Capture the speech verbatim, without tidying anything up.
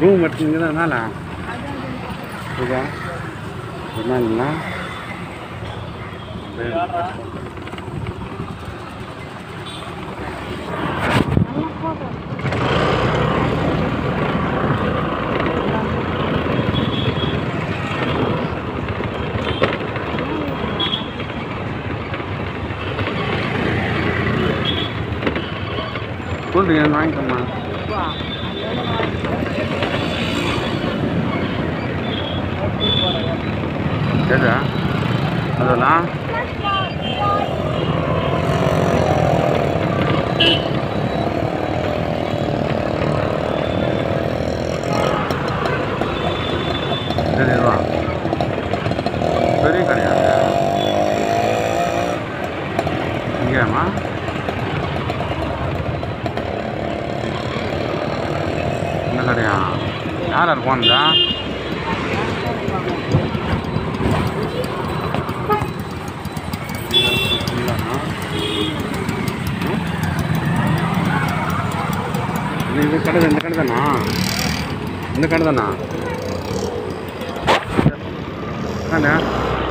room எடுத்துங்கிறதுனால இதா என்னன்னா கூட்டு ஏன் வாங்கிக்கோமா சரிடா அதெல்லாம் சரி வா பெரிய கிடையாது இங்கேம்மா இந்த கடையா யார் யார் போனதா இந்த கடை இந்த கடை தானா இந்த கடை தானா